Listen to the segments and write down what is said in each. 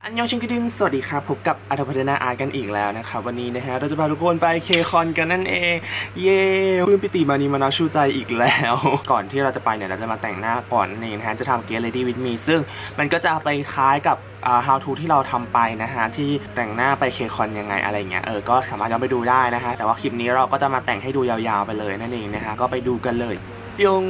อันยองชิงกิดินสวัสดีครับพบกับอัธพัฒนาอาร์กันอีกแล้วนะครับวันนี้นะฮะเราจะพาทุกคนไปเคคอนกันนั่นเองเย้ปลื้มปิติมานีมานาชูใจอีกแล้วก่อนที่เราจะไปเนี่ยเราจะมาแต่งหน้าก่อนนี่นะฮะจะทำ Get Ready with Me ซึ่งมันก็จะไปคล้ายกับhow to ที่เราทำไปนะฮะที่แต่งหน้าไปเคคอนยังไงอะไรเงี้ยก็สามารถย้อนไปดูได้นะฮะแต่ว่าคลิปนี้เราก็จะมาแต่งให้ดูยาวๆไปเลยนั่นเองนะฮะก็ไปดูกันเลยยง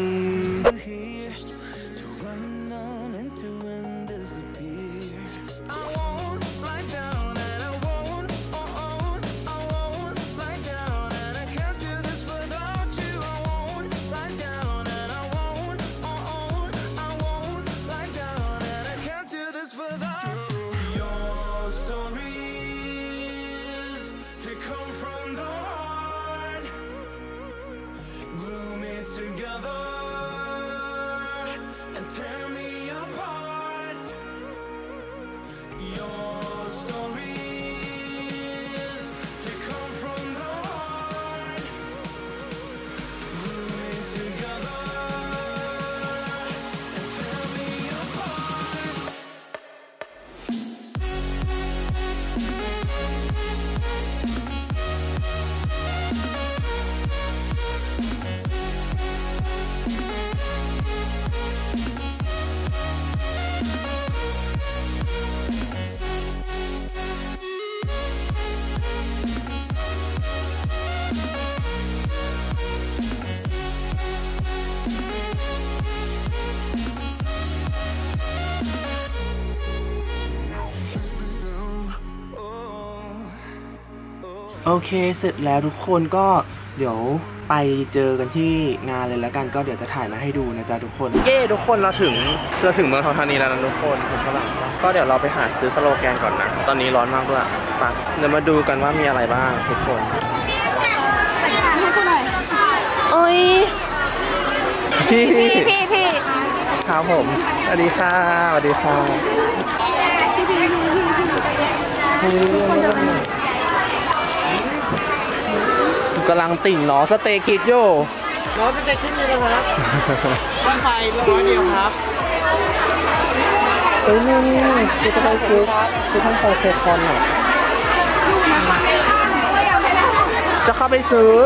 โอเคเสร็จแล้วทุกคนก็เดี๋ยวไปเจอกันที่งานเลยแล้วกันก็เดี๋ยวจะถ่ายมาให้ดูนะจ๊ะทุกคนเย้ทุกคนเราถึงเมืองทองธานีแล้วนะทุกคนถึงฝรั่งก็เดี๋ยวเราไปหาซื้อสโลแกนก่อนนะตอนนี้ร้อนมากด้วยไปเดี๋ยวมาดูกันว่ามีอะไรบ้างทุกคนโอ้ยพี่ครับผมสวัสดีค่ะสวัสดีค่ะกำลังติ่งล้อสเตคิดโย่ล้อสเตคิดเลยนะครับบ้านไฟ100 เดียวครับนี่คือจะไปซื้อคือท่านไปเคคอนหน่อยจะเข้าไปซื้อ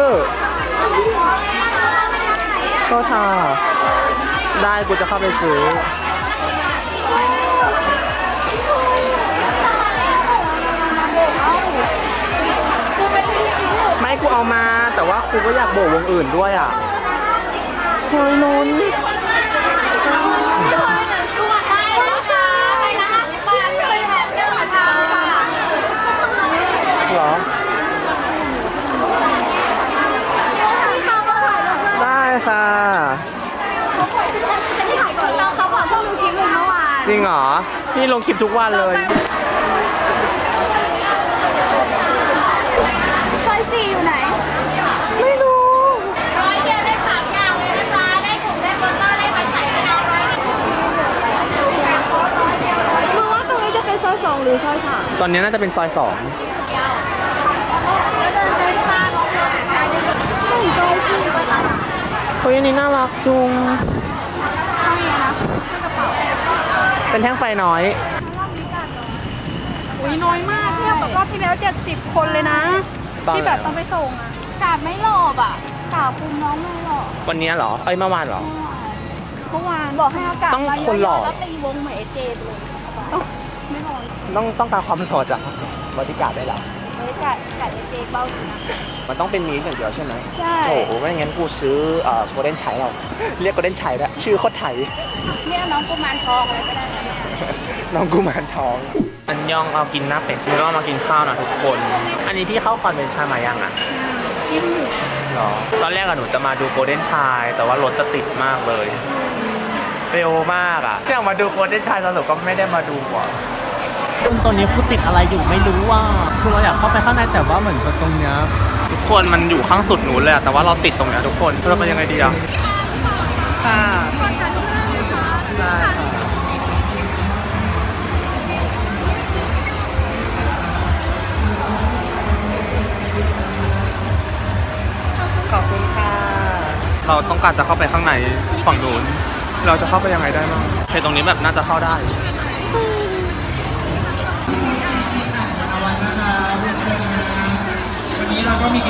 ก็ท่าได้กูจะเข้าไปซื้อไม่กูเอามาแต่ว่ากูก็อยากโบกวงอื่นด้วยอ่ะเฮ้ยนุ่นหรอได้ค่ะเขาบอกช่วงลงคลิปเลยเมื่อวานจริงเหรอพี่ลงคลิปทุกวันเลยซอย4อยู่ไหนไม่รู้ 100 เดียวได้3 อย่างเลยนะจ๊ะได้ถุงได้โปสเตอร์ได้ไปใส่ให้เรา100มึงว่าตรงนี้จะเป็นซอย2หรือซอย3 ตอนนี้น่าจะเป็นซอย2เฮ้ยอันนี้น่ารักจุงเป็นแท่งไฟน้อยอุ้ยน้อยมากเทียบกับรอบที่แล้ว70 คนเลยนะที่แบบต้องไปส่งอ่ะกาดไม่หลอบอ่ะกาดคุมน้องไม่หลอบวันนี้เหรอเมื่อวานเหรอเมื่อวานบอกให้เอากาดต้องคนหล่อแล้วตีวงเหมือนเจเลยไม่หล่อต้องการความหล่อจากบริการได้หรอกาดเจเบาอยู่นะมันต้องเป็นมีดอย่างเดียวใช่ไหมใช่โอ้โหไม่งั้นกูซื้อโกลเด้นไชเราเรียกโกลเด้นไชแล้วชื่อโคตรไทยเนี่ยน้องกุมารทองเลยก็ได้นะเนี่ยน้องกุมารทองอันยองเอากินหน้าเป็ดแล้วก็มากินข้าวนะทุกคนอันนี้พี่เข้าคอนเวนชั่นมายังอ่ะหรอตอนแรกหนูจะมาดูโกลเด้นไชแต่ว่ารถติดมากเลยเฟลมากอ่ะอยากมาดูโกลเด้นไชสรุปก็ไม่ได้มาดูอ่ะตอนนี้คือติดอะไรอยู่ไม่รู้ว่าคือเราอยากเข้าไปข้างในแต่ว่าเหมือนตรงเนี้ยทุกคนมันอยู่ข้างสุดหนูเลยแต่ว่าเราติดตรงเนี้ยทุกคนเราเป็นยังไงดีอ่ะค่ะได้ค่ะ เราต้องการจะเข้าไปข้างในฝั่งนู้นเราจะเข้าไปยังไงได้บ้างโอเคตรงนี้แบบน่าจะเข้าได้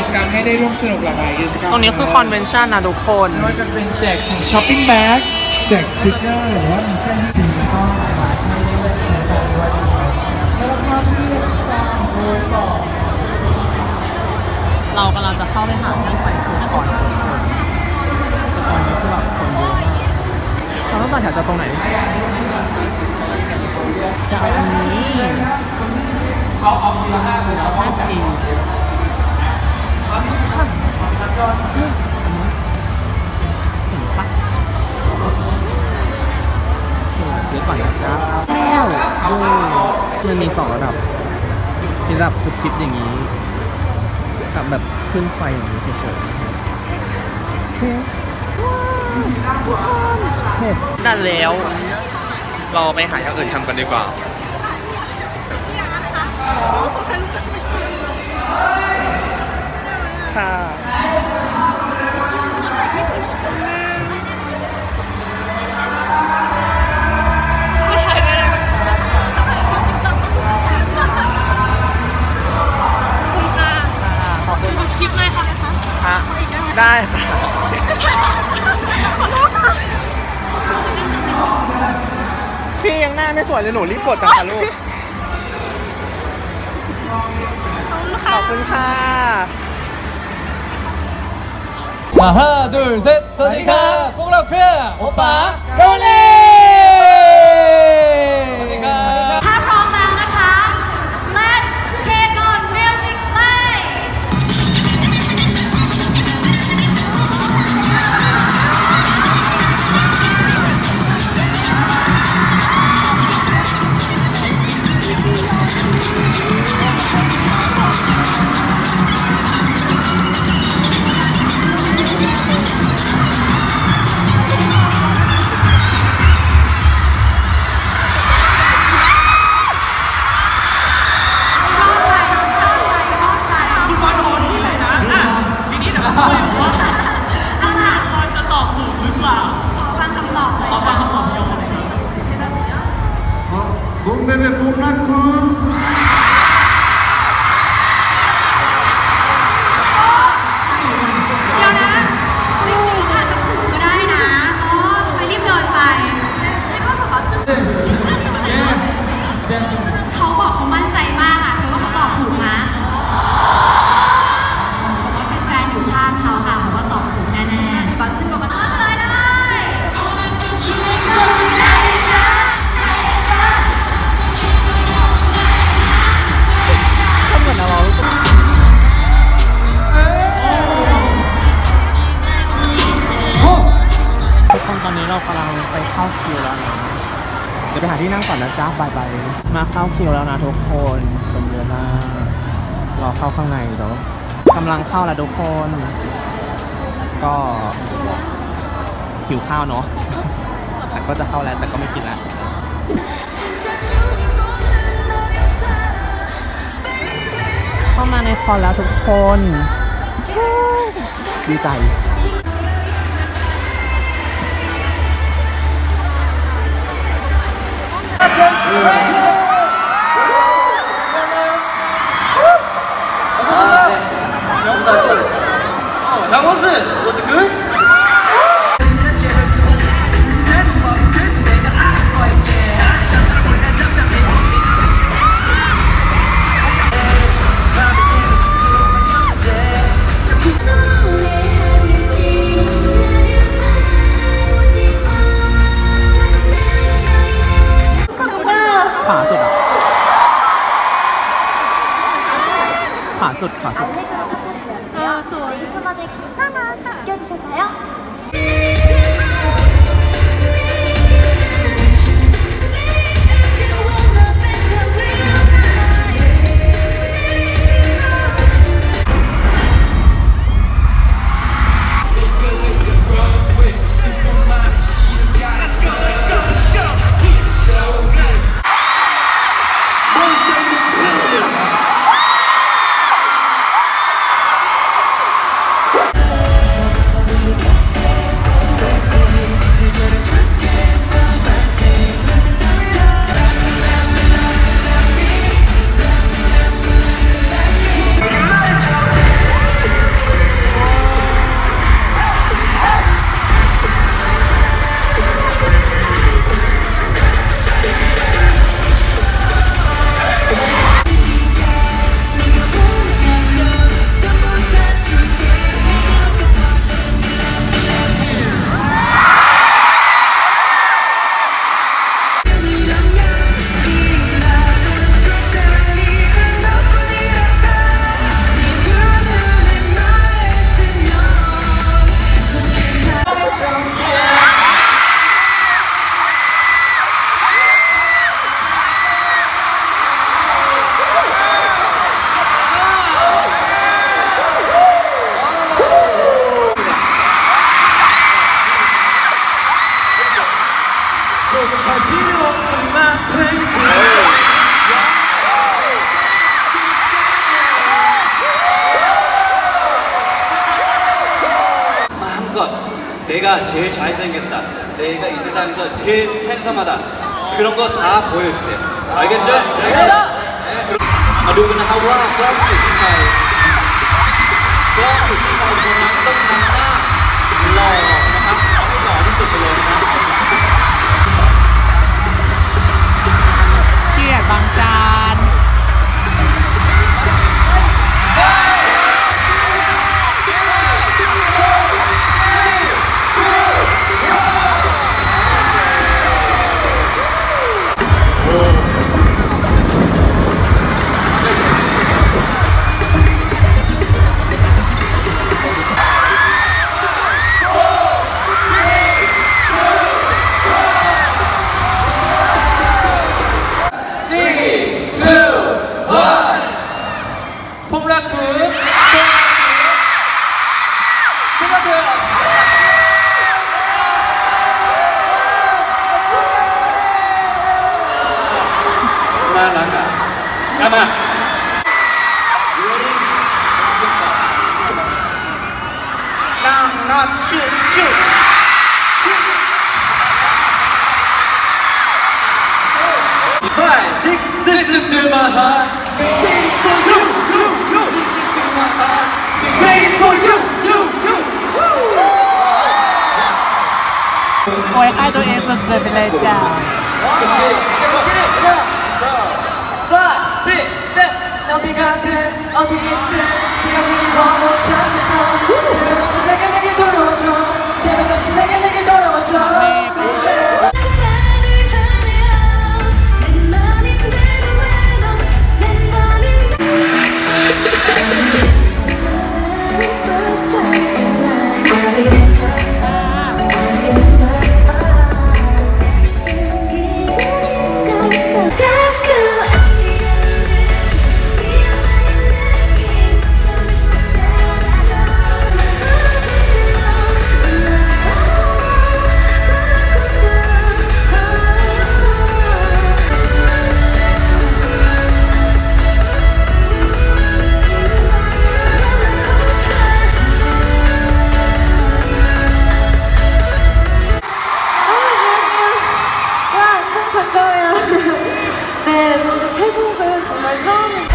จกรรมให้ได้ร่วมสนุกหลากหลายกิจกรรมตรงนี้คือคอนเวนชั่นนะทุกคนไม่ว่าจะเป็นแจกช้อปปิ้งแบ็กแจกสติ๊กเกอร์หรือว่ามีแค่ให้กินก็หลากหลายให้ได้เลือกใช้กันด้วยแล้วก็เลือกสร้างโดยต่อเรากำลังจะเข้าไปหานั่งไฟฟูดก่อนแต่ตอนนี้คือแบบคนเยอะมากเราต้องต่อแถวจะตรงไหนจะเอาอันนี้เอา50เห็นปะซื้อก่อนนะจ๊ะแล้วมันมี2ระดับมีระดับคือคลิปอย่างนี้กับแบบขึ้นไฟอย่างนี้เฉยๆนั่นแล้วเราไปหาอย่างอื่นทำกันดีกว่าค่ะคลิปเลยค่ะฮะได้ค่ะพี่ยังหน้าไม่สวยเลยหนูรีบกดจังค่ะลูกขอบคุณค่ะ 하나 둘 셋สวัสดีครับพวกเราคือโอปาโกเล่สวัสดีครับถ้าพร้อมแล้วนะคะ Let's get on music play ผมเป็นผมรักคุณเดี๋ยวนะจริงๆอาจจะถูกก็ได้นะไปรีบเดินไปเขาบอกเขามั่นใจมากอ่ะเธอว่าเขาตอบถูกนะบอกว่าแฟนๆอยู่ข้างเขาค่ะบอกว่าตอบถูกแน่ๆบัตรนึงกับบัตรเฉลยได้ก็เหมือนเราทุกคนตอนนี้เรากำลังไปเข้าคิวแล้วนะเดี๋ยวไปหาที่นั่งก่อนนะจ๊ะบายบายมาเข้าคิวแล้วนะทุกคนคนเยอะมากรอเข้าข้างในเดี๋ยวกำลังเข้าแล้วทุกคนก็หิวข้าวเนาะแต่ก็จะเข้าแล้วแต่ก็ไม่กินแล้วเข้ามาในคอนแล้วทุกคนดีใจขาสุดอ่ะขาสุดขาสุดสวยいつまでかな今日でしょったよ 내가 제일 잘생겼다. 내가 이 세상에서 제일 핸섬하다. 그런 거 다 보여주세요. 알겠죠? 알겠습니다. 네. มาดูกันนะครับว่ากล้องอยู่ที่ใครกล้องอยู่ที่ใครคนนั้นต้องทำหน้าหล่อนะครับเอาให้หล่อที่สุดไปเลยนะครับเกลียดบางจาน Come not shoot shoot 5, 6, listen to my heart. Been waiting for you, you. Listen to my heart. Been waiting for you, you. โอ้ยให้ตัวเองสุดๆไปเลยจ้า Let's get it. Let's go. 5, 6, 7. 어디 가든 어디겠든 네가 그린 번호 찾아서 제발 다시 내게 돌아와줘 제발 다시 내게 돌아와줘 네, 저도 태국은 정말 처음에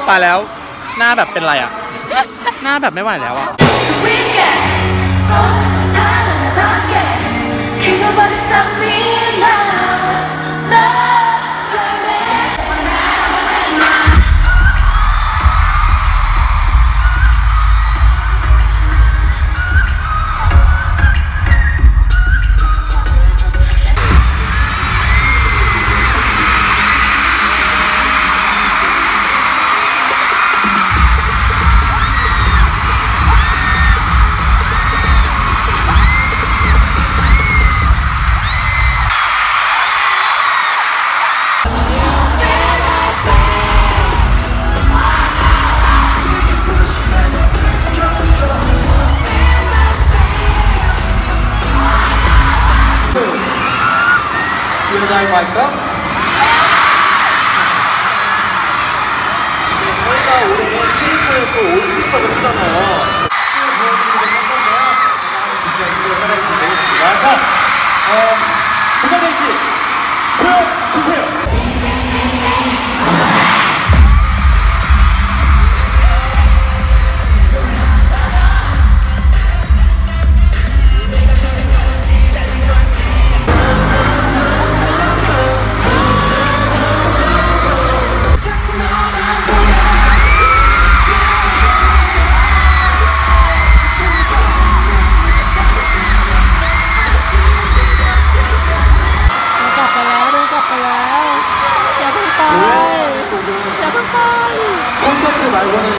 ตายแล้วหน้าแบบเป็นไรอ่ะหน้าแบบไม่ไหวแล้วอ่ะ 할까? 저희가 올해 K-팝에 또 올출석을 했잖아요. 자, 누가 될지 보여주세요. 콘서트 말고는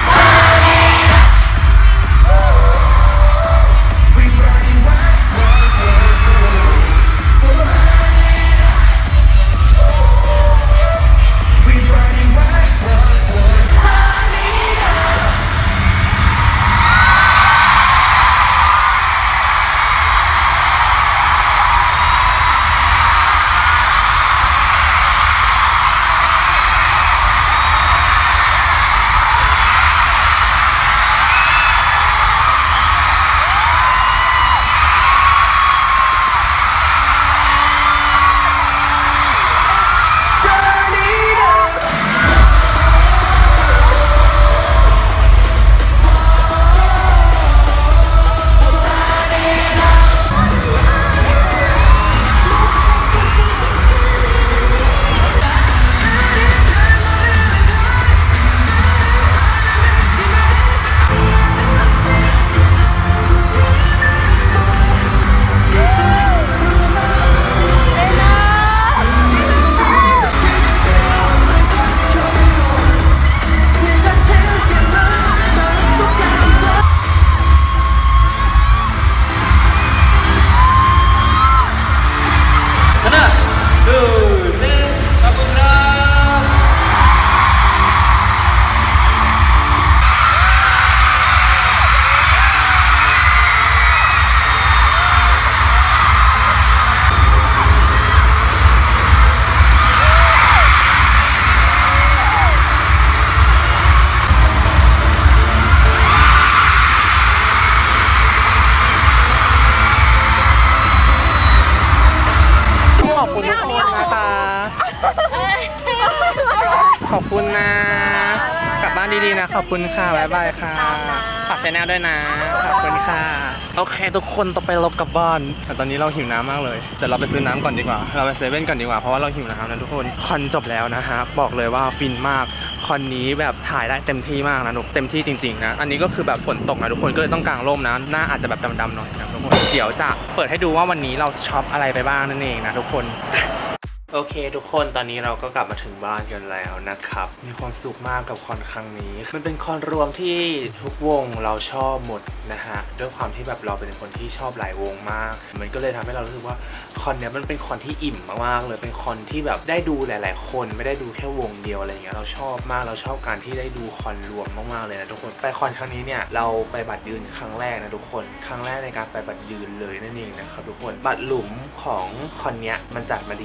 ขอบคุณนะกลับบ้านดีๆนะขอบคุณค่ะบ๊ายบายค่ะฝากชแนลด้วยนะขอบคุณค่ะโอเคทุกคนต่อไปเรากลับบ้านแต่ตอนนี้เราหิวน้ำมากเลยแต่เราไปซื้อน้ำก่อนดีกว่าเราไปเซเว่นก่อนดีกว่าเพราะว่าเราหิวน้ำนะทุกคนคอนจบแล้วนะฮะบอกเลยว่าฟินมากคอนนี้แบบถ่ายได้เต็มที่มากนะทุกเต็มที่จริงๆนะอันนี้ก็คือแบบฝนตกนะทุกคนก็เลยต้องกางร่มนะหน้าอาจจะแบบดำๆหน่อยนะทุกคนเดี๋ยวจะเปิดให้ดูว่าวันนี้เราช็อปอะไรไปบ้างนั่นเองนะทุกคนโอเคทุกคนตอนนี้เราก็กลับมาถึงบ้านกันแล้วนะครับมีความสุขมากกับคอนครั้งนี้มันเป็นคอนรวมที่ทุกวงเราชอบหมดนะฮะด้วยความที่แบบเราเป็นคนที่ชอบหลายวงมากมันก็เลยทำให้เรารู้สึกว่าคอนเนี้ยมันเป็นคอนที่อิ่มมากๆเลยเป็นคอนที่แบบได้ดูหลายๆคนไม่ได้ดูแค่วงเดียวอะไรเงี้ยเราชอบมากเราชอบการที่ได้ดูคอนรวมมากๆเลยนะทุกคนไปคอนครั้งนี้เนี่ยเราไปบัตรยืนครั้งแรกนะทุกคนครั้งแรกในการไปบัตรยืนเลยนั่นเองนะครับทุกคนบัตรหลุมของคอนเนี้ยมันจัดมาดีอะทุกคน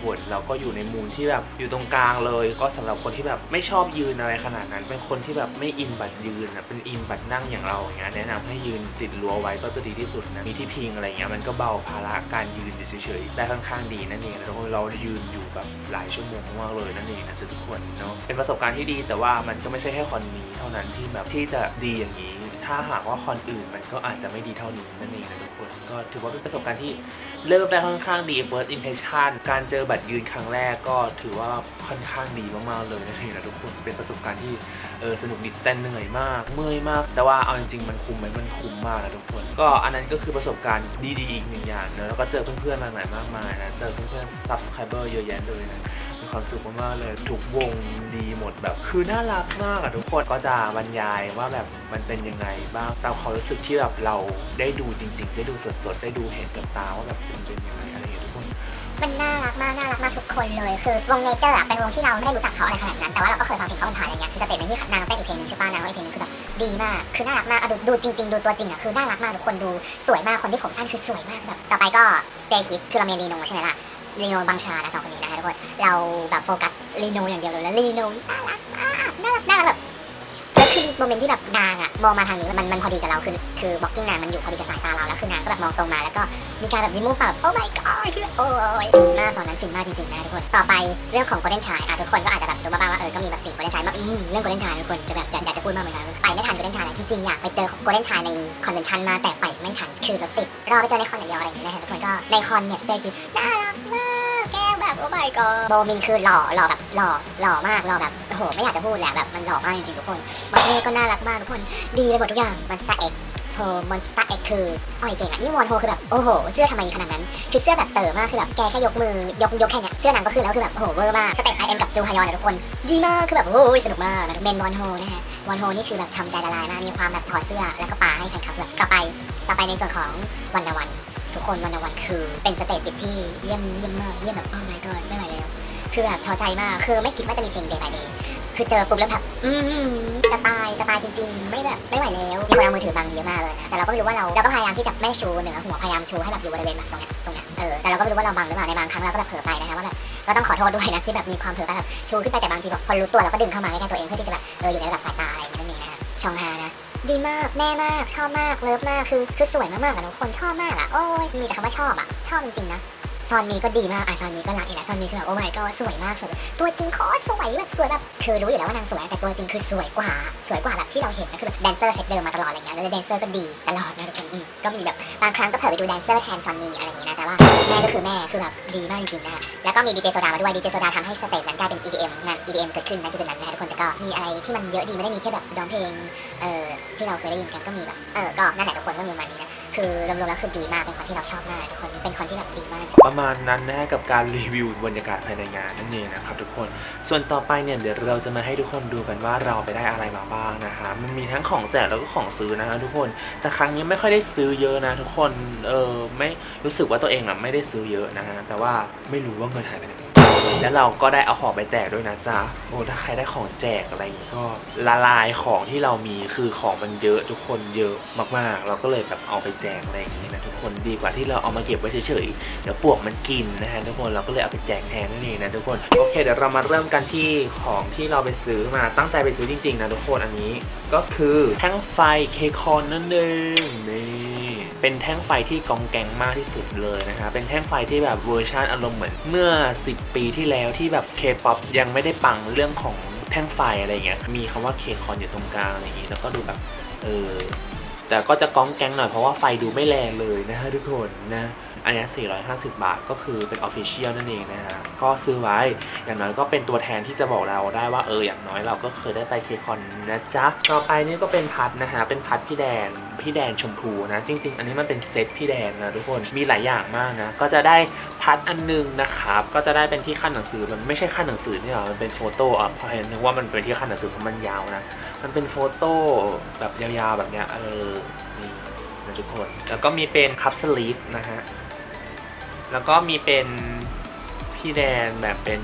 คนเราก็อยู่ในมูลที่แบบอยู่ตรงกลางเลยก็สำหรับคนที่แบบไม่ชอบยืนอะไรขนาดนั้นเป็นคนที่แบบไม่อินบัตรยืนอ่ะเป็นอินบัตรนั่งอย่างเราอย่างเงี้ยแนะนำให้ยืนติดรั้วไว้ก็จะดีที่สุดนะมีที่พิงอะไรเงี้ยมันก็เบาภาระการยืนเฉยๆได้ค่อนข้างดีนั่นเองแล้วเรายืนอยู่แบบหลายชั่วโมงมากเลยนั่นเองนะทุกคนเนาะเป็นประสบการณ์ที่ดีแต่ว่ามันก็ไม่ใช่แค่คอนนี้เท่านั้นที่แบบที่จะดีอย่างนี้ถ้าหากว่าคอนอื่นมันก็อาจจะไม่ดีเท่านี้นั่นเองนะทุกคนก็ถือว่าเป็นประสบการณ์ที่เริ่มได้ค่อนข้างดี first impression การเจอบัตรยืนครั้งแรกก็ถือว่าค่อนข้างดีมากๆเลยนั่นเองนะทุกคนเป็นประสบการณ์ที่สนุกดีแต่เหนื่อยมากเมื่อยมากแต่ว่าเอาจริงๆมันคุ้มไหมมันคุ้มมากนะทุกคนก็อันนั้นก็คือประสบการณ์ดีๆอีกหนึ่งอย่างนะแล้วก็เจอเพื่อนๆมากมายนะเจอเพื่อนๆ subscriber เยอะแยะเลยนะมีความสุขมากๆเลยทุกวงดีหมดแบบคือน่ารักมากอะทุกคนก็จะบรรยายว่าแบบมันเป็นยังไงบ้างตามความรู้สึกที่แบบเราได้ดูจริงๆได้ดูสดๆได้ดูเห็นกับตาว่าแบบเป็นยังไงอะไรอย่างเงี้ยทุกคนมันน่ารักมากทุกคนเลยคือวงเนเจอร์เป็นวงที่เราไม่ได้รู้จักเขาอะไรขนาดนั้นแต่ว่าเราก็เคยฟังเพลงเขาผ่านๆอะไรเงี้ยคือสเตจในที่นางเต้นอีกเพลงนึงใช่ป่ะนางอีกเพลงนึงคือแบบดีมากคือน่ารักมากดูจริงๆดูตัวจริงอ่ะคือน่ารักมากทุกคนดูสวยมากคนที่ผมสั้นคือสวยมากแบบต่อไปก็ Stay Kids คือเราเมนลีโนใช่ไหมล่ะลีโนบังชานะสองคนนี้นะคะทุกคนเราแบบโฟกัสลีโนอย่างเดียวเลยแล้วลีโนน่ารักมากน่ารักแบบแล้วคือโมเมนต์ที่แบบนางอะมองมาทางนี้มันพอดีกับเราคือบล็อกกิ้งนางมันอยู่พอดีกับสายตาเราแล้วคือนางก็แบบมองตรงมาแล้วก็มีการแบบยิ้มมุมปากโอ้ my god คือโอ้ยฟินมากตอนนั้นฟินมากจริงๆนะทุกคนต่อไปเรื่องของ Golden Child ทุกคนก็อาจจะแบบรู้มาบ้างว่าก็มีแบบสิ่ง Golden Child มากเรื่อง Golden Child ทุกคนจะแบบอยากจะพูดมากเหมือนกันไปไม่ทัน Golden Child จริงๆอยากไปเจอ Golden Child ในคอนเวนชั่นมาแต่ไปไม่ทันคือรถติดรอไปเจอในคอนอย่างเดียวอะไรอย่างเงี้ยนะทุกคนก็ในคอนเนี่ยสเตย์คิดน่ารักมากแก้วแบบโอ้ my god โบมินคือหล่อแบบหล่อมากหล่อแบบโอ้โหไม่อยากจะพูดแหละแบบมันหล่อมากจริงๆทุกคนมาเน่ก็น่ารักมากทุกคนดีไปหมดทุกอย่างมันสตาร์เอ็กโฮมันสตาร์เอ็กคืออ่อยเก่งอ่ะนี่วอนโฮคือแบบโอ้โหเสื้อทำไมขนาดนั้นคือเสื้อแบบเต๋อมากคือแบบแกแค่ยกมือยกแค่เนี้ยเสื้อนางก็คือแล้วคือแบบโอ้โหเวอร์มากสเต็ป IM กับจูฮยอนนะทุกคนดีมากคือแบบโอ้ยสนุกมากนะเมนวอนโฮนะฮะวอนโฮนี่คือแบบทำใจละลายมากมีความแบบถอดเสื้อแล้วก็ปาให้แฟนคลับแบบต่อไปในส่วนของวันทุกคนวันคือเป็นสเตจปิดที่เยี่ยมมากเยี่ยมแบบโอ้ my god ไม่ไหวแล้วคือแบบท้อใจมากคือไม่คิดว่าจะมีเพลง day by day คือเจอปุ๊บแล้วแบบจะตายจริงๆไม่แบบไม่ไหวแล้วมีคนเอามือถือบังเยอะมากเลยนะแต่เราก็ไม่รู้ว่าเราก็พยายามที่จะไม่ชูเหนือหัวพยายามชูให้แบบอยู่บริเวณแบบตรงเนี้ยแต่เราก็ไม่รู้ว่าเราบังหรือเปล่าในบางครั้งเราก็แบบเผลอไปนะคะว่าแบบก็ต้องขอโทษด้วยนะที่แบบมีความเผลอไปแบบชูขึ้นไปแต่บางทีแบบคนรู้ตัวเราก็ดึงเข้ามาใกล้ๆตัวเองเพื่อที่จะแบบอยู่ในระดับสายตาอะไรอย่างเงี้ยนั่นเองนะชองฮานะดีมากแน่มากชอบมากเลิฟมากคือสวยมากๆอะทุกคนชอบมากอะโอ้ยมีแต่คำว่าชอบอะชอบจริงๆนะซอนมีก็ดีมากซอนมีก็รักอีกนะซอนมีคือแบบโอ้ my god สวยมากตัวจริงโคตรสวยแบบสวยแบบคือรู้อยู่แล้วว่านางสวยแต่ตัวจริงคือสวยกว่าแบบที่เราเห็นก็คือแบบแดนเซอร์เซตเดิมมาตลอดอะไรเงี้ยแล้วแดนเซอร์ก็ดีตลอดนะทุกคนก็มีแบบบางครั้งก็เผลอไปดูแดนเซอร์แทนซอนมีอะไรอย่างเงี้ยนะแต่ว่าแม่ก็คือแม่คือแบบดีมากจริงๆนะแล้วก็มีดีเจโซดามาด้วยดีเจโซดาทำให้สเตจนั้นกลายเป็น EDM งาน EDM เกิดขึ้นณจุดนั้นนะทุกคนแต่ก็มีอะไรที่มันเยอะดีไม่ได้มีแค่แบบร้องเพลงที่เราเคยได้ยินกันก็มีแบบก็นั่นแหละทุกคนก็มีประมาณนี้นะคือรวมๆแล้วคือดีมากเป็นคนที่เราชอบมากทุกคนเป็นคนที่แบบดีมากประมาณนั้นนะกับการรีวิวบรรยากาศภายในงานนั่นเองนะครับทุกคนส่วนต่อไปเนี่ยเดี๋ยวเราจะมาให้ทุกคนดูกันว่าเราไปได้อะไรมาบ้างนะคะมันมีทั้งของแจกแล้วก็ของซื้อนะคะทุกคนแต่ครั้งนี้ไม่ค่อยได้ซื้อเยอะนะทุกคนไม่รู้สึกว่าตัวเองไม่ได้ซื้อเยอะนะฮะแต่ว่าไม่รู้ว่าเงินหายไปไหนแล้วเราก็ได้เอาของไปแจกด้วยนะจ๊ะโอ้ถ้าใครได้ของแจกอะไรอย่างนี้ก็ละลายของที่เรามีคือของมันเยอะทุกคนเยอะมากๆเราก็เลยแบบเอาไปแจกอะไรอย่างนี้นะทุกคนดีกว่าที่เราเอามาเก็บไว้เฉยๆเดี๋ยวปลวกมันกินนะฮะทุกคนเราก็เลยเอาไปแจกแทนนั่นเองนะทุกคนโอเคเดี๋ยวเรามาเริ่มกันที่ของที่เราไปซื้อมาตั้งใจไปซื้อจริงๆนะทุกคนอันนี้ก็คือแท่งไฟเคคอนนั่นเองนี่เป็นแท่งไฟที่กองแกงมากที่สุดเลยนะคะเป็นแท่งไฟที่แบบเวอร์ชันอารมณ์เหมือนเมื่อ10 ปีที่แล้วที่แบบเคป๊อปยังไม่ได้ปังเรื่องของแท่งไฟอะไรเงี้ยมีคำว่าเคคอนอยู่ตรงกลางอะไรอย่างงี้แล้วก็ดูแบบแต่ก็จะก้องแกงหน่อยเพราะว่าไฟดูไม่แรงเลยนะฮะทุกคนนะอันนี้450 บาทก็คือเป็น Official นั่นเองนะฮะก็ซื้อไว้อย่างน้อยก็เป็นตัวแทนที่จะบอกเราได้ว่าอย่างน้อยเราก็เคยได้ไปเคคอนนะจ๊ะต่อไปนี่ก็เป็นพัดนะฮะเป็นพัดพี่แดนชมพูนะจริงๆอันนี้มันเป็นเซตพี่แดนนะทุกคนมีหลายอย่างมากนะก็จะได้พัดอันนึงนะครับก็จะได้เป็นที่ขั้นหนังสือมันไม่ใช่ขั้นหนังสือนี่หรอมันเป็นโฟโต้พอเห็นนึกว่ามันเป็นที่ขั้นหนังสือเพราะมันยาวนะมันเป็นโฟโต้แบบยาวๆแบบเนี้ยนี่นะทุกคนแล้วก็มีเป็นคัพสลีฟนะฮะแล้วก็มีเป็นพี่แดนแบบเป็น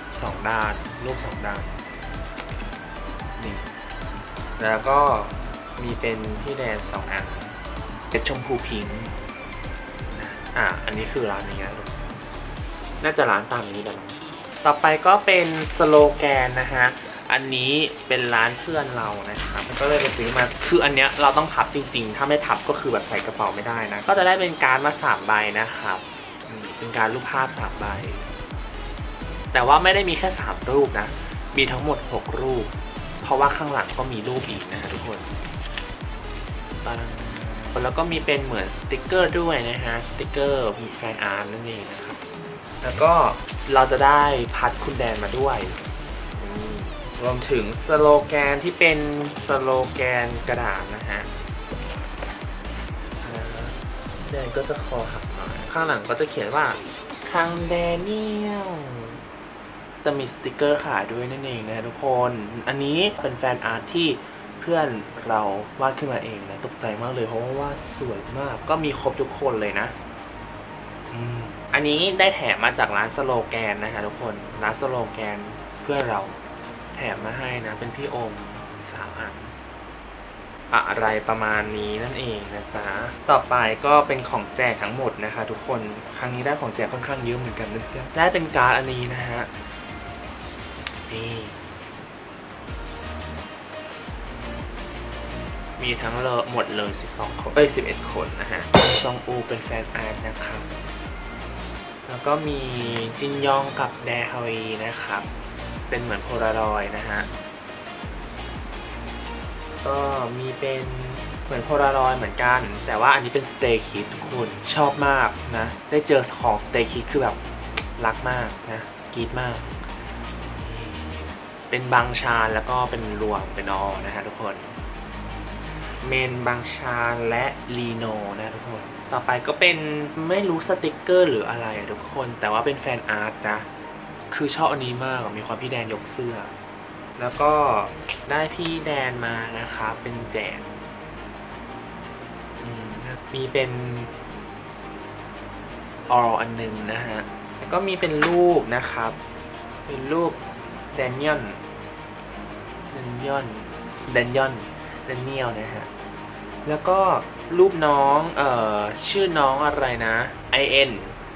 2 ด้านรูป2 ด้านนี่แล้วก็มีเป็นพี่แดน2 อันเป็นชมพูพิงค์อันนี้คือร้านนี้นะน่าจะร้านตามนี้แหละต่อไปก็เป็นสโลแกนนะฮะอันนี้เป็นร้านเพื่อนเรานะครับก็เลยไปซื้อมาคืออันเนี้ยเราต้องพับจริงๆถ้าไม่พับก็คือแบบใส่กระเป๋าไม่ได้นะก็จะได้เป็นการ์ดมา3 ใบนะครับเป็นการรูปภาพ3 ใบแต่ว่าไม่ได้มีแค่3 รูปนะมีทั้งหมด6 รูปเพราะว่าข้างหลังก็มีรูปอีกนะทุกคนแล้วก็มีเป็นเหมือนสติกเกอร์ด้วยนะฮะสติกเกอร์มีแฟนอาร์ตนั่นเองนะครับแล้วก็เราจะได้พัดคุณแดนมาด้วยรวมถึงสโลแกนที่เป็นสโลแกนกระดาษนะฮะแดนก็จะคอหักหน่อยข้างหลังก็จะเขียนว่าคังแดเนียลจะมีสติกเกอร์ขายด้วยนั่นเองนะทุกคนอันนี้เป็นแฟนอาร์ตที่เพื่อนเราวาดขึ้นมาเองนะตกใจมากเลยเพราะว่าวาดสวยมากก็มีครบทุกคนเลยนะอันนี้ได้แถมมาจากร้านสโลแกนนะคะทุกคนร้านสโลแกนเพื่อนเราแถมมาให้นะเป็นพี่โอม3 อันอะไรประมาณนี้นั่นเองนะจ๊ะต่อไปก็เป็นของแจกทั้งหมดนะคะทุกคนครั้งนี้ได้ของแจกค่อนข้างเยอะเหมือนกันนะจ๊ะได้เป็นการ์ดอันนี้นะฮะนี่มีทั้งหมดเลย12 คน11 คนนะฮะซองอูเป็นแฟนอาร์ตนะครับแล้วก็มีจินยองกับแดฮาวีนะครับเป็นเหมือนโพลารอยด์นะฮะก็มีเป็นเหมือนโพลารอยด์เหมือนกันแต่ว่าอันนี้เป็นสเตย์คิดทุกคนชอบมากนะได้เจอของสเตย์คิดคือแบบรักมากนะกรี๊ดมากเป็นบางชาแล้วก็เป็นรวมเป็นอนะฮะทุกคนเมนบางชาและลีโนนะทุกคนต่อไปก็เป็นไม่รู้สติกเกอร์หรืออะไรทุกคนแต่ว่าเป็นแฟนอาร์ตนะคือชอบอันนี้มากมีความพี่แดนยกเสื้อแล้วก็ได้พี่แดนมานะคะเป็นแจกมีเป็นออลอันนึงนะฮะแล้วก็มีเป็นรูปนะครับเป็นรูปแดเนียลนะฮะแล้วก็รูปน้องชื่อน้องอะไรนะ IN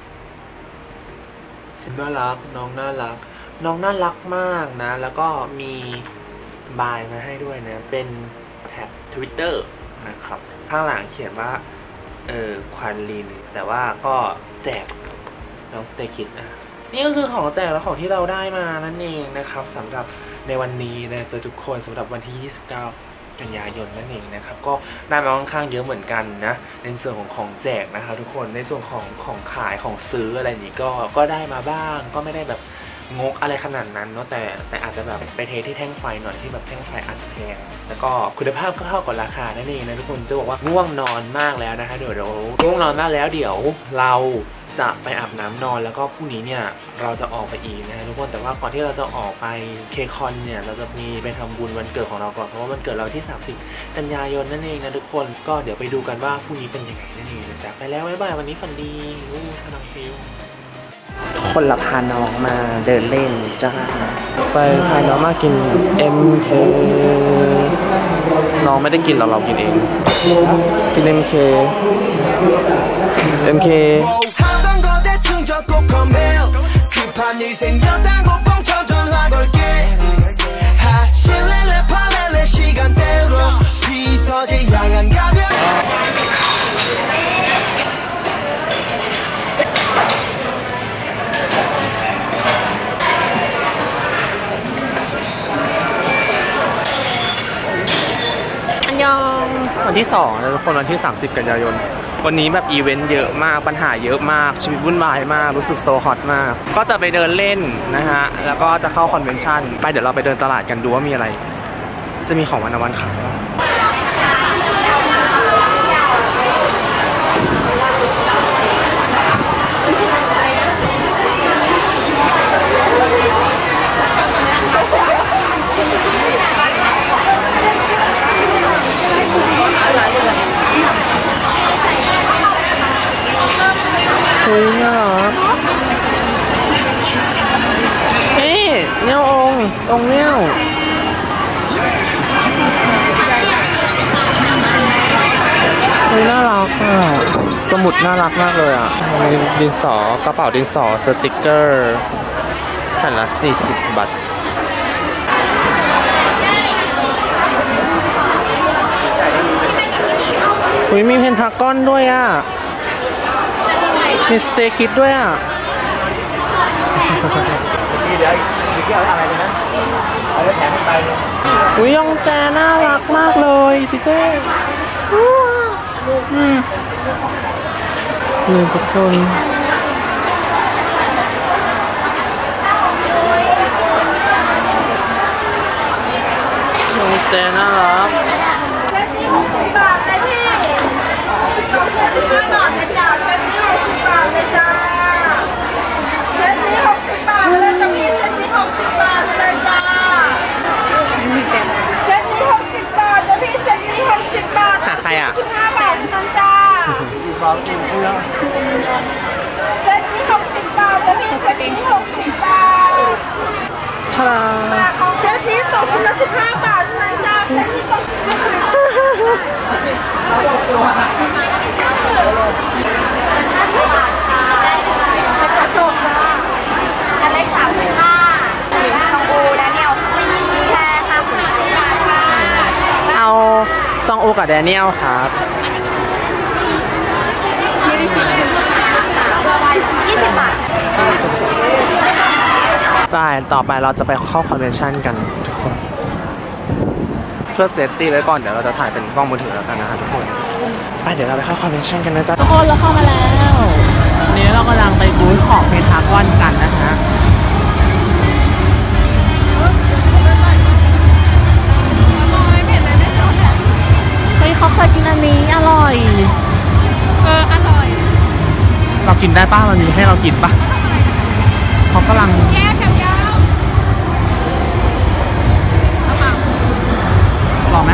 น่ารักน้องน่ารักมากนะแล้วก็มีบายมาให้ด้วยนะเป็นแท็บ Twitter นะครับข้างหลังเขียนว่าควันลินแต่ว่าก็แจกน้องสเตคิดนะนี่ก็คือของแจกและของที่เราได้มานั่นเองนะครับสำหรับในวันนี้นะเจอทุกคนสำหรับวันที่29 กันยายนนั่นเองนะครับก็ได้มาค่อนข้างเยอะเหมือนกันนะในส่วนของแจกนะคะทุกคนในส่วนของขายของซื้ออะไรนี้ก็ได้มาบ้างก็ไม่ได้แบบงกอะไรขนาดนั้นเนาะแต่อาจจะแบบไปเทที่แท่งไฟหน่อยที่แบบแท่งไฟอัดแพงแล้วก็คุณภาพก็เท่ากับราคานั่นเองนะทุกคนจะบอกว่าง่วงนอนมากแล้วนะคะเดี๋ยวง่วงนอนมากแล้วเดี๋ยวเราจะไปอาบน้ำนอนแล้วก็พรุ่งนี้เนี่ยเราจะออกไปอีกนะทุกคนแต่ว่าก่อนที่เราจะออกไปเคคอนเนี่ยเราจะมีไปทำบุญวันเกิดของเราก่อนเพราะว่าวันเกิดเราที่30 กันยายนนั่นเองนะทุกคนก็เดี๋ยวไปดูกันว่าพรุ่งนี้เป็นยังไงนั่นเองนะจ๊ะไปแล้วบ๊ายบายวันนี้ฝันดีสนังฟิวคนละพาน้องมาเดินเล่นจ้าไปพาน้องมากิน MK น้องไม่ได้กินเรากินเองกิน MKวันที่2นะทุกคนวันที่30 กันยายนวันนี้แบบอีเวนต์เยอะมากปัญหาเยอะมากชีวิตวุ่นวายมากรู้สึกโซฮอตมากก็จะไปเดินเล่นนะฮะแล้วก็จะเข้าคอนเวนชั่นไปเดี๋ยวเราไปเดินตลาดกันดูว่ามีอะไรจะมีของวันขายเฮ้ยน่ารักเฮ้ยเนี่ยองเนี่ยเฮ้ยน่ารักอ่ะสมุดน่ารักมากเลยอ่ะมีดินสอกระเป๋าดินสอสติกเกอร์แผ่นละ40 บาทอุ้ยมีเพนทากอนด้วยอ่ะมีสเตคิดด้วยอ่ะอุ้ยยองแจน่ารักมากเลยจิเจ้นี่ทุกคนยองแจน่ารักเซตนี้60 บาทเลยพี่ต้องเซต15 บาทเลยจ้าเซตนี้60 บาทเลยจ้าเซตนี้60 บาทเลยจะมีเซตนี้60 บาทเลยจ้าเซตนี้60 บาทจะพี่เซตนี้60 บาทหาใครอ่ะ 15 บาทนั่นจ้าเซตนี้60 บาทจะพี่เซตนี้60 บาทชาเซตนี้ตกชิ้นละ15 บาทนั่นจ้าเซตนี้ตกอันเล็ก35ซองอูแดเนียลมีแค่50 บาทค่ะเอาซองโอกับแดเนียลครับ 20 บาทได้ต่อไปเราจะไปเข้าคอนเวนชั่นกันทุกคนเพื่อเซฟตี้ไว้ก่อนเดี๋ยวเราจะถ่ายเป็นกล้องมือถือแล้วกันนะทุกคนไปเดี๋ยวเราไปเข้าคอนเวนชั่นกันนะจ๊ะทุกคนเราเข้ามาแล้ววันนี้เรากำลังไปบูธของเพนทากอนกันนะฮะเฮ้ยเขาเคยกินอันนี้อร่อยอร่อยเรากินได้ป่ะมันมีให้เรากินป่ะเขากำลังแค่แถวยาวลองไหม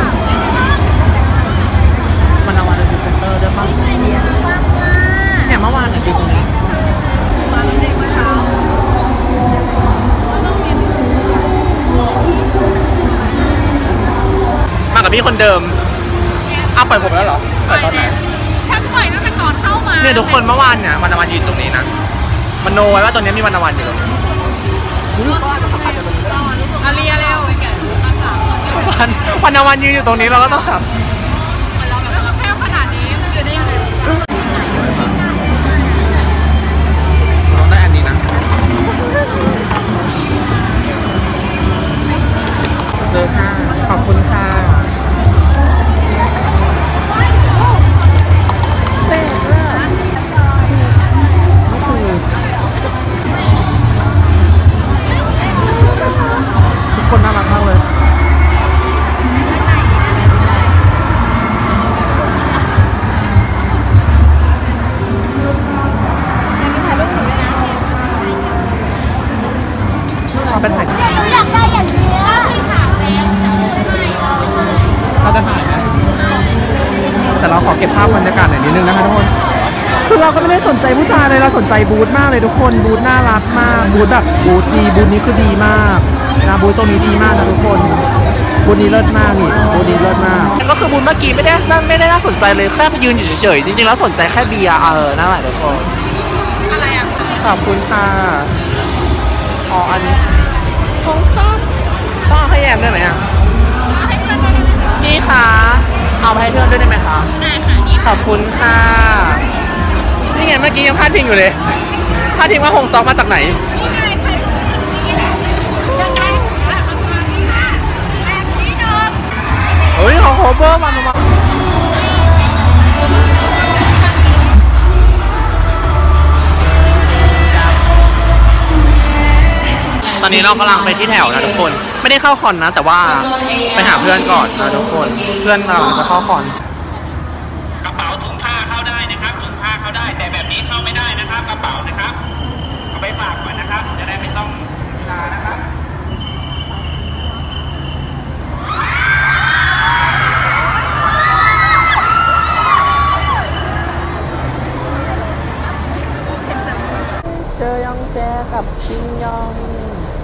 มันเอาวันเป็นเซนเตอร์ด้วยป่ะเนี่ยเมื่อวานอยู่ตรงนี้มากับพี่คนเดิมอ้าวปล่อยผมแล้วเหรอปล่อยตอนไหนฉันปล่อยตั้งแต่ก่อนเข้ามาเนี่ยทุกคนเมื่อวานเนี่ยวันยืนตรงนี้นะมันโนไว้ว่าตรงนี้มีวันอยู่ตรงนี้อาเรียเร็ววันยืนอยู่ตรงนี้เราก็ต้องทำแค่ขนาดนี้อยู่ได้ยังไงเราได้อันนี้นะเลยค่ะขอบคุณค่ะทุกคนน่ารักมากเลยเป็นถ่ายหนูอยากได้อย่างนี้เราจะถ่ายไหมแต่เราขอเก็บภาพบรรยากาศหน่อยนิดนึงนะคะทุกคนคือเราก็ไม่ได้สนใจผู้ชายเลยเราสนใจบูธมากเลยทุกคนบูธน่ารักมากบูธแบบบูธดีบูธนี้คือดีมากนะบูธตัวนี้ดีมากนะทุกคนบูธนี้เลิศมากนี่บูธนี้เลิศมากก็คือบูธเมื่อกี้ไม่ได้น่าสนใจเลยแค่ไปยืนอยู่เฉยๆจริงๆแล้วสนใจแค่เบียร์นั่นแหละทุกคนอะไรอ่ะขอบคุณค่ะอ๋ออันนี้ของซ่อนต้องเอาให้แยมได้ไหมอ่ะให้เพื่อนได้ไหมคะนี่ค่ะเอาไปให้เพื่อนด้วยได้ไหมคะได้ค่ะนี่ขอบคุณค่ะนี่ไงเมื่อกี้ยังพลาดพิงอยู่เลยพลาดพิงว่าหงซอกมาจากไหนนี่ไงใครนี่แหละยังไงแบบนี้เนาะเฮ้ยของโฮเบอร์มันมาตอนนี้เรากำลังไปที่แถวนะทุกคนไม่ได้เข้าคอนนะแต่ว่าไปหาเพื่อนก่อนนะทุกคนเพื่อนกำลังจะเข้าคอนกระเป๋าถุงผ้าเข้าได้นะครับถุงผ้าเข้าได้แต่แบบนี้เข้าไม่ได้นะครับกระเป๋านะครับเอาไปฝากก่อนนะครับจะได้ไม่ต้องชานะครับเจอยองแจกับชินยอง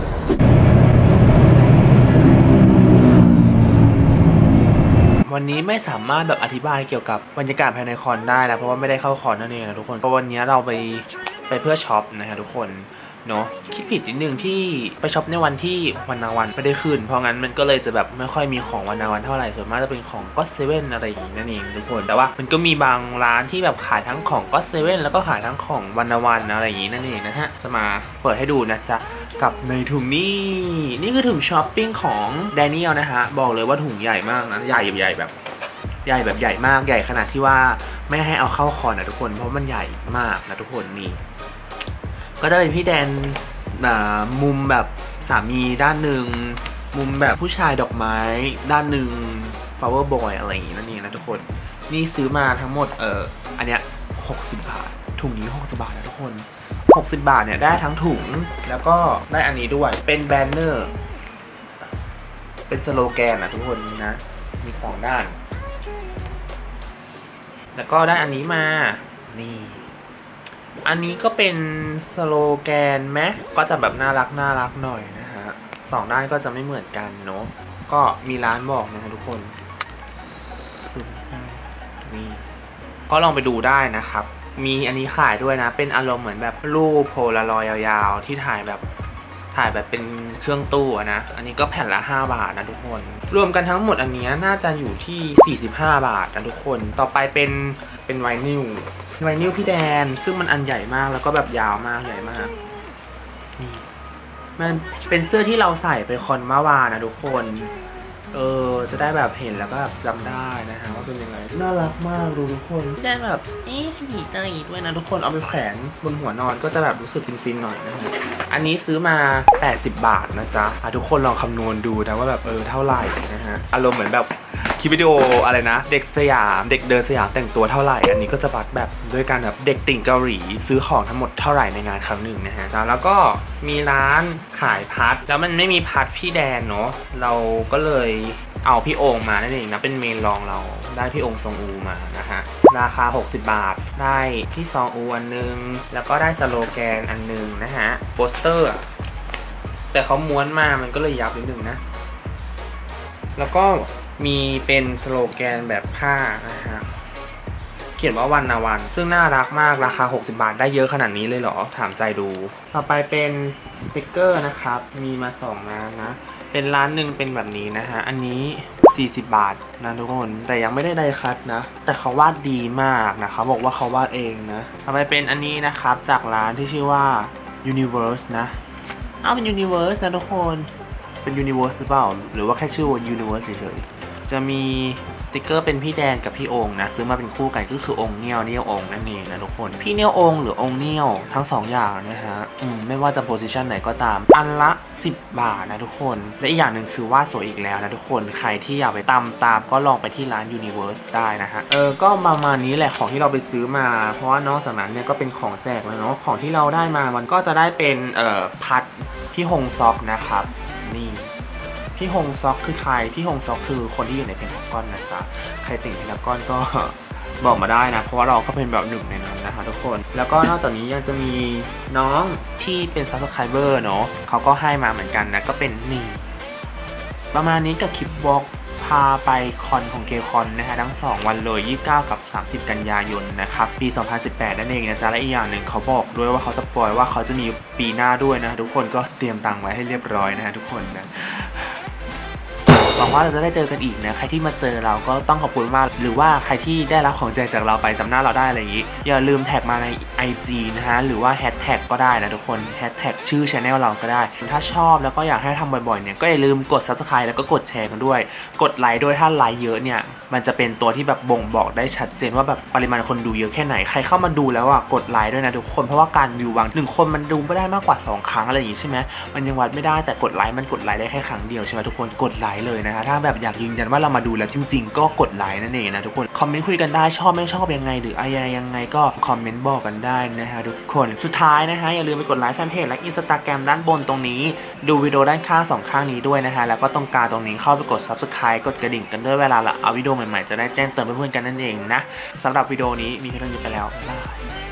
วันนี้ไม่ไม่สามารถแบบอธิบายเกี่ยวกับบรรยากาศภายในคอนได้นะเพราะว่าไม่ได้เข้าคอนนั่นเองนะทุกคนเพราะวันนี้เราไปเพื่อช็อปนะฮะทุกคนเนาะคิดผิดนิดนึงที่ไปช็อปในวันที่วันนาวันไม่ได้ขึ้นเพราะงั้นมันก็เลยจะแบบไม่ค่อยมีของวันนาวันเท่าไหร่ส่วนมากจะเป็นของก็เซเว่นอะไรอย่างนี้นั่นเองทุกคนแต่ว่ามันก็มีบางร้านที่แบบขายทั้งของก็เซเว่นแล้วก็ขายทั้งของวันนาวันอะไรอย่างนี้นั่นเองนะฮะจะมาเปิดให้ดูนะจ๊ะกับในถุงนี่คือถุงช้อปปิ้งของแดเนียลนะฮะบอกเลยว่าถุงใหญ่มากนะใหญ่แบบใหญ่มากใหญ่ขนาดที่ว่าไม่ให้เอาเข้าคอนะทุกคนเพราะมันใหญ่มากนะทุกคนนี่ก็จะเป็นพี่แดนมุมแบบสามีด้านหนึ่งมุมแบบผู้ชายดอกไม้ด้านหนึ่ง flower boy อะไรอย่างงี้นั่นเองนะทุกคนนี่ซื้อมาทั้งหมดอันเนี้ย60 บาทถุงนี้60 บาทนะทุกคน60 บาทเนี่ยได้ทั้งถุงแล้วก็ได้อันนี้ด้วยเป็นแบนเนอร์เป็นสโลแกนนะทุกคนนะมี2ด้านแล้วก็ได้อันนี้มานี่อันนี้ก็เป็นสโลแกนไหมก็จะแบบน่ารักหน่อยนะฮะ2ด้านก็จะไม่เหมือนกันเนาะก็มีร้านบอกนะทุกคนนี่ก็ลองไปดูได้นะครับมีอันนี้ขายด้วยนะเป็นอารมณ์เหมือนแบบรูปโพลารอยด์ยาวๆที่ถ่ายแบบเป็นเครื่องตู้นะอันนี้ก็แผ่นละ5 บาทนะทุกคนรวมกันทั้งหมดอันนี้น่าจะอยู่ที่45 บาทนะทุกคนต่อไปเป็นไวนิลพี่แดนซึ่งมันอันใหญ่มากแล้วก็แบบยาวมากใหญ่มากนี่มันเป็นเสื้อที่เราใส่ไปคอนเมื่อวานนะทุกคนจะได้แบบเห็นแล้วก็แบบจำได้นะฮะว่าเป็นยังไงน่ารักมากดูทุกคนพี่แดนแบบหีตาอีด้วยนะทุกคนเอาไปแขวนบนหัวนอนก็จะแบบรู้สึกฟินๆหน่อยนะฮะอันนี้ซื้อมา80 บาทนะจ๊ะทุกคนลองคำนวณดูนะว่าแบบเท่าไหร่นะฮะอารมณ์เหมือนแบบคลิปวิดีโออะไรนะเด็กสยามเด็กเดินสยามแต่งตัวเท่าไหร่อันนี้ก็จะบัดแบบด้วยการแบบเด็กติ่งเกาหลีซื้อของทั้งหมดเท่าไหร่ในงานครั้งหนึ่งนะฮะแล้วก็มีร้านขายพัดแล้วมันไม่มีพัดพี่แดนเนาะเราก็เลยเอาพี่โองมานั่นเองนะเป็นเมนรองเราได้พี่โองซองอูมานะฮะราคา60 บาทได้พี่ซองอูอันนึงแล้วก็ได้สโลแกนอันนึงนะฮะโปสเตอร์แต่เขาม้วนมามันก็เลยยับนิดนึงนะแล้วก็มีเป็นสโลแกนแบบผ้านะฮะเขียนว่าวันนาวันซึ่งน่ารักมากราคา60 บาทได้เยอะขนาดนี้เลยเหรอถามใจดูต่อไปเป็นสติกเกอร์นะครับมีมา2ร้านนะเป็นร้านหนึ่งเป็นแบบนี้นะฮะอันนี้40 บาทนะทุกคนแต่ยังไม่ได้ไดคัทนะแต่เขาวาดดีมากนะเขาบอกว่าเขาวาดเองนะต่อไปเป็นอันนี้นะครับจากร้านที่ชื่อว่า Universe นะเป็น Universe นะทุกคนเป็น Universe หรือเปล่าหรือว่าแค่ชื่อว่า Universe เฉยๆจะมีสติกเกอร์เป็นพี่แดนกับพี่โองนะซื้อมาเป็นคู่กันก็คือองค์เนียวองค์นั่นเองนะทุกคนพี่เนียวองค์หรือองค์เนียวทั้ง2อย่างนะฮะไม่ว่าจะโพสิชันไหนก็ตามอันละ10 บาทนะทุกคนและอีกอย่างหนึ่งคือว่าสวยอีกแล้วนะทุกคนใครที่อยากไปตามก็ลองไปที่ร้าน Universe ได้นะฮะก็ประมาณนี้แหละของที่เราไปซื้อมาเพราะว่านอกจากนั้นเนี่ยก็เป็นของแจกแล้วเนาะของที่เราได้มามันก็จะได้เป็นพัดพี่ฮงซอกนะครับนี่พี่ฮงซอกคือใครพี่ฮงซอกคือคนที่อยู่ในเพนทากอนนะจ๊ะใครติ่งเพนทากอนก็บอกมาได้นะเพราะว่าเราก็เป็นแบบหนึ่งในนั้นนะคะทุกคนแล้วก็นอกจากนี้ยังจะมีน้องที่เป็น Subscriber เนาะเขาก็ให้มาเหมือนกันนะก็เป็นนี่ประมาณนี้กับคลิปวอล์กพาไปคอนของเกคอนนะฮะทั้ง2วันเลย29กับ30 กันยายนนะครับปี2018นั่นเองนะจ๊ะและอีกอย่างหนึ่งเขาบอกด้วยว่าเขาสปอยว่าเขาจะมีปีหน้าด้วยนะทุกคนก็เตรียมตังค์ไว้ให้เรียบร้อยนะฮะทุกคนนะหวังว่าเราจะได้เจอกันอีกนะใครที่มาเจอเราก็ต้องขอบคุณมากหรือว่าใครที่ได้รับของแจกจากเราไปจำหน้าเราได้อะไรอย่างนี้อย่าลืมแท็กมาใน IG นะฮะหรือว่าแฮชแท็กก็ได้นะทุกคนแฮชแท็กชื่อ channel เราก็ได้ถ้าชอบแล้วก็อยากให้ทำบ่อยๆเนี่ยก็อย่าลืมกด Subscribe แล้วก็กดแชร์กันด้วยกดไลค์ด้วยถ้าไลค์เยอะเนี่ยมันจะเป็นตัวที่แบบบ่งบอกได้ชัดเจนว่าแบบปริมาณคนดูเยอะแค่ไหนใครเข้ามาดูแล้วกดไลค์ด้วยนะทุกคนเพราะว่าการวิวบาง1 คนมันดูไม่ได้มากกว่า2 ครั้งอะไรอย่างนี้ใช่ไหมมันยังวัดไม่ได้แต่กดไลค์มันกดไลค์ได้แค่ครั้งเดียวใช่ไหมทุกคนกดไลค์เลยนะฮะถ้าแบบอยากยืนยันว่าเรามาดูแล้วจริงๆก็กดไลค์นั่นเองนะทุกคนคอมเมนต์คุยกันได้ชอบไม่ชอบยังไงหรืออะไรยังไงก็คอมเมนต์บอกกันได้นะฮะทุกคนสุดท้ายนะฮะอย่าลืมไปกดไลค์แฟนเพจและ Instagram ด้านบนตรงนี้ดูวิดีโอด้านข้าง2 ข้างนี้ด้วยนะฮะแล้วก็ตรงกลางตรงนี้เข้าไปกด Subscribe กดกระดิ่งกันด้วยเวลาเราเอาวิดีโอใหม่ๆจะได้แจ้งเตือนเพื่อนๆกันนั่นเองนะสำหรับวิดีโอนี้มีเพียงเท่านี้ไปแล้วบ๊ายบาย